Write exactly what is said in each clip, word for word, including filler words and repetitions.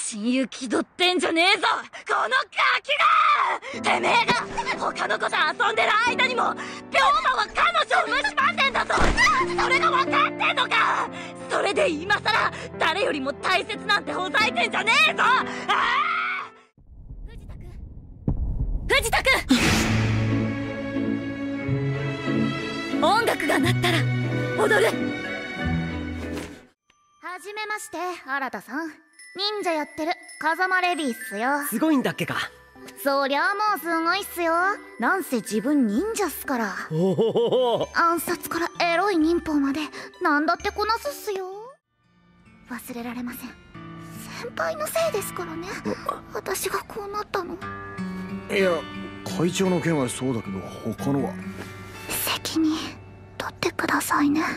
親友気取ってんじゃねえぞこのガキが。てめえが他の子と遊んでる間にも龍馬は彼女を蝕んでんだぞ。それが分かってんのか。それで今さら誰よりも大切なんてほざいてんじゃねえぞ。ああ、藤田君、藤田君、音楽が鳴ったら踊る。 はじめまして、新田さん。忍者やってる風間レディっすよ。 すごいんだっけか。 そりゃもうすごいっすよ。なんせ自分忍者っすから。 おお、 暗殺からエロい忍法までなんだってこなすっすよ。忘れられません。先輩のせいですからね、私がこうなったの。 いや、会長の件はそうだけど他のは。 責任取ってくださいね。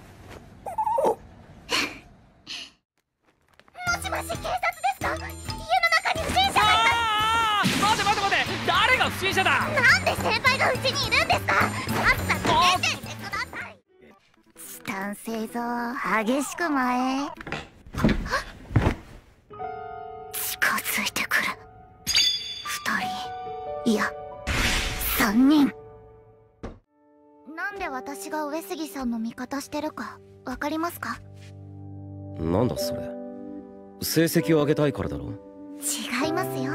もしもし、警察ですか？家の中に不審者がいああ、待て待て待て、誰が不審者だ。 なんで先輩がうちにいるんですか？さっさと出てってください。チタン製造激しく前へ近づいてくる。二人、いや三人。なんで私が上杉さんの味方してるかわかりますか？ なんだそれ。成績を上げたいからだろ。 違いますよ。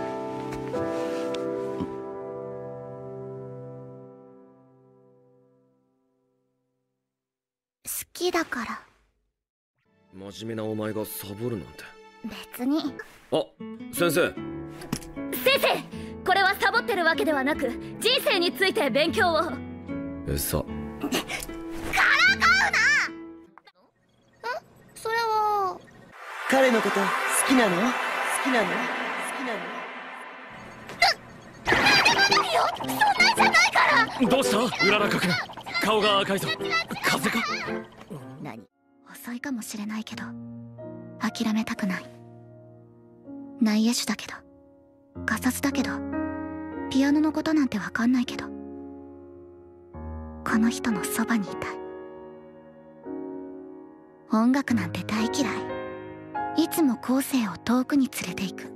好きだから。 真面目なお前がサボるなんて。 別に。 あ、先生。 先生、これはサボってるわけではなく人生について勉強を。 えさ。 からかうな。え、それは彼のこと好きなの？好きなの？好きなの？ 待ってよ、そんなんじゃないから。 どうした、うららかくん。顔が赤いぞ。風邪か？ 何？遅いかもしれないけど諦めたくない。内野手だけどガサツだけどピアノのことなんてわかんないけどこの人のそばにいたい。音楽なんて大嫌い。いつも後世を遠くに連れていく。